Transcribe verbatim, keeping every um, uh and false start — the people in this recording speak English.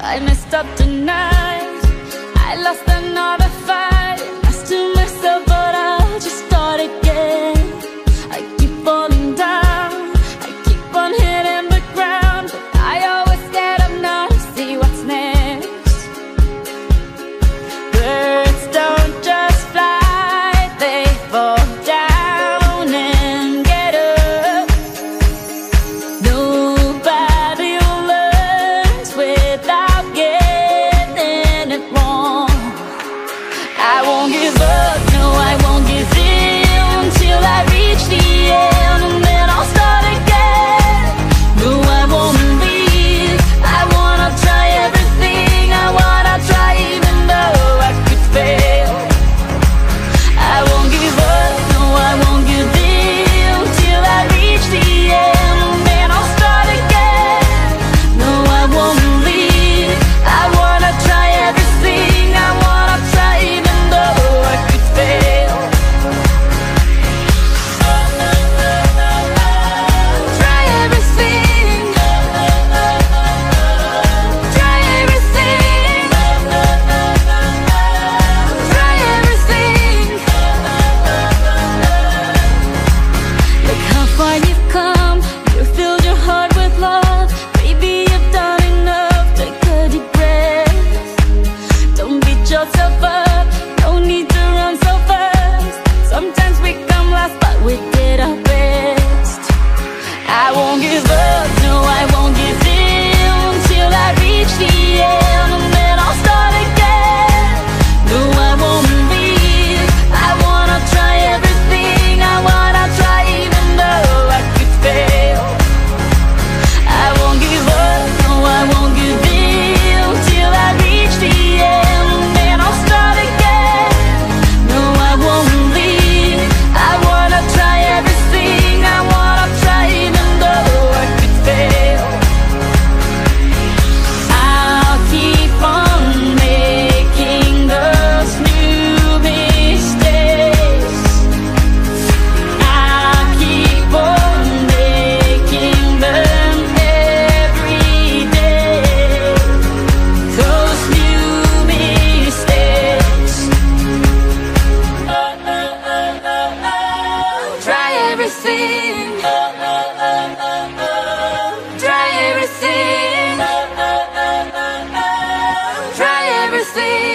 I messed up tonight. I lost another fight. Lost to myself, but I'll just start again. I keep falling down, I keep on hitting the ground, but I always get up now to see what's next. Birds don't just fly, they fall down and get up. Nobody learns without getting it wrong. I won't give up, no I won't give in till I reach the end, and then I'll start again. No, I won't leave, I wanna try everything, I wanna try even though I could fail. I won't give up, no I won't give in till I reach the end, and then I'll start again. No, I won't leave, I wanna try everything, I wanna try even though I could fail. Try everything, try everything, try everything. Look how far you've come, you filled your heart with love. Baby, you've done enough, take a deep breath. Don't beat yourself up, no need to run so fast. Sometimes we come last, but we did our best. I won't give up, no I won't give in till I reach the end, and then I'll start again. No, I won't leave, I wanna try everything, I wanna try even though I could fail. I won't give up, no I won't give in till I reach the end, and then I'll start again. No, I won't leave, I wanna try everything, I wanna try even though I could fail. I'll keep on making those new mistakes. I'll keep on making them every day. Those new mistakes. Try everything, try everything, try everything.